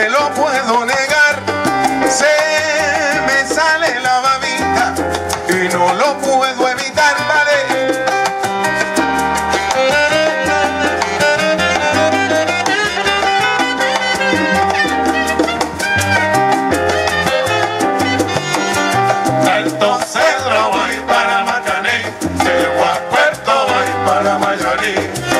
te lo puedo negar. Se me sale la babita y no lo puedo evitar, vale. Alto Cedro voy para Macané, llego a Puerto voy para Mayarí.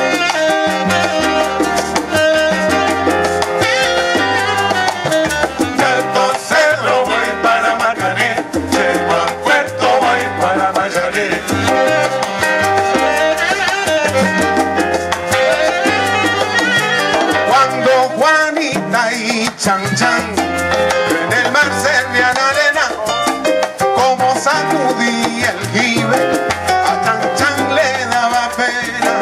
Alto Cedro voy para Macané, llego a Puerto voy para Mayarí. Cuando Juanita y Chan Chan en el mar se vean arena, como sacudía el jibe, a Chan Chan le daba pena.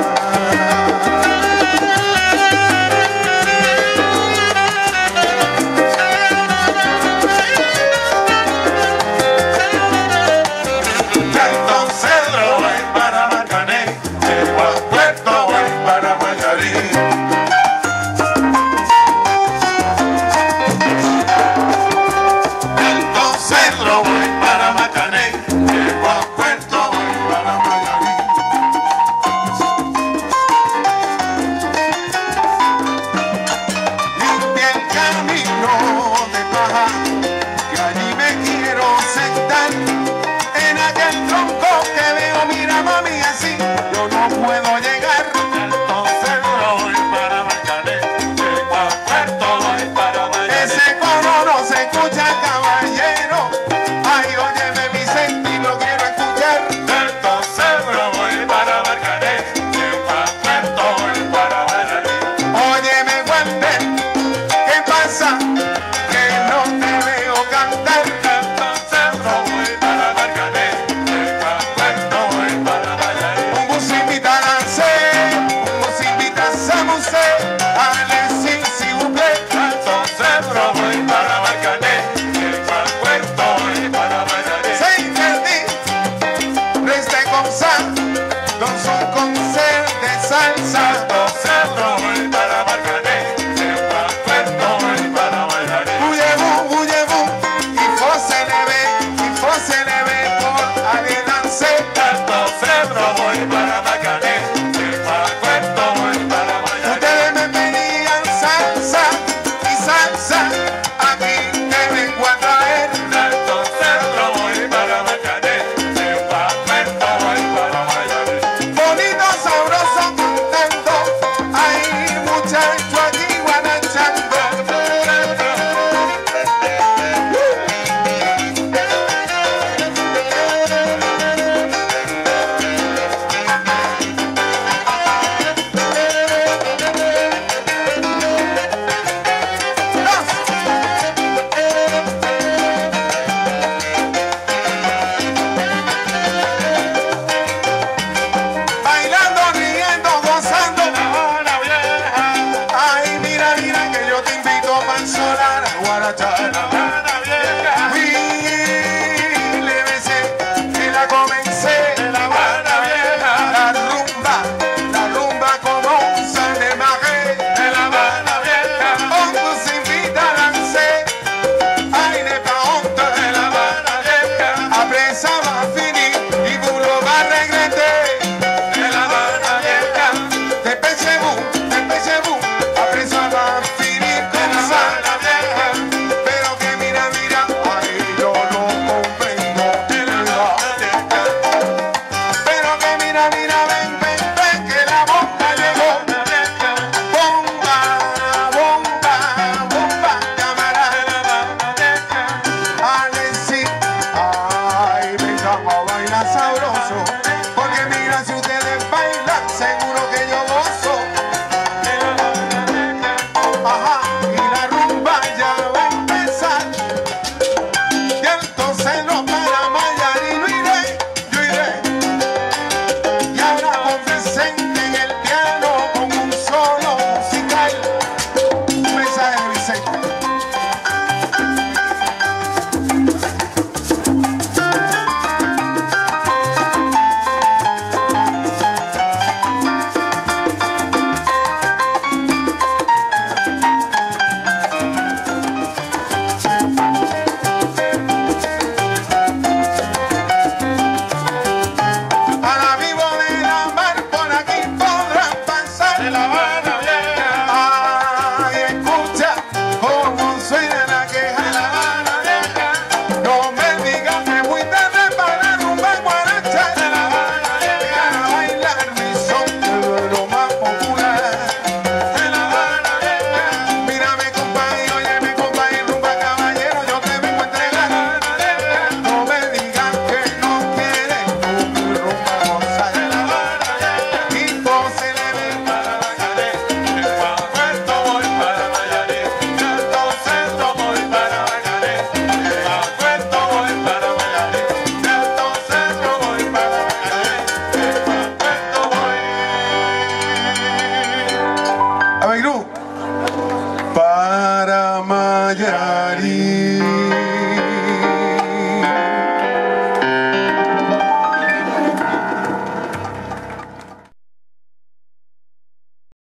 Alto Cedro voy para Macané, llego a Puerto voy para Mayarí. Alto Cedro voy para Macané, llego a Puerto voy para Mayarí. Limpia el camino de paja, que allí me quiero sentar. En aquel tronco que veo, mira mami, así yo no puedo llegar. Alto Cedro voy para Macané, llego a Puerto voy para Mayarí. Ese coro no se escucha, caballero. Ay, óyeme Vicente, y lo quiero escuchar. Alto Cedro voy para Macané, llego a Puerto voy para Mayarí. Óyeme Walter, ¿qué pasa? Que no te veo cantar. Alto Cedro voy para Macané, llego a Puerto voy para Mayarí. Un bus invita a danser, un bus invita a Samusé, allez-y s'il vous plaît. Alto Cedro voy para Macané, llego a Puerto voy para Mayarí. C'est interdit, restez comme ça, dans un concert de salsa. Alto Cedro voy para Macané, llego a Puerto voy para Mayarí. Bougez-vous, il faut se lever pour aller danser. Alto Cedro voy para Macané, llego a Puerto voy para Mayarí. Ustedes me pedían salsa y salsa, aquí te vengo a traer. Alto Cedro voy para Macané, llego a Puerto voy para Mayarí. Bonito, sabroso, contento, hay muchacho aquí guanachando. Bailando, riendo, gozando. La Habana vieja. Ay, mira, mira que yo te invito a panzonar a guarachar. La Habana vieja. Y le besé y la comencé. La Habana vieja. La rumba como un San de Marais. De La Habana vieja. On nous invite à danser. Ay, n'est pas honte. De La Habana vieja. Après ça va finir y vous le va regretter. De La Habana vieja. Dépêchez-vous, après ça va finir comme ça. Pero que Nayarit.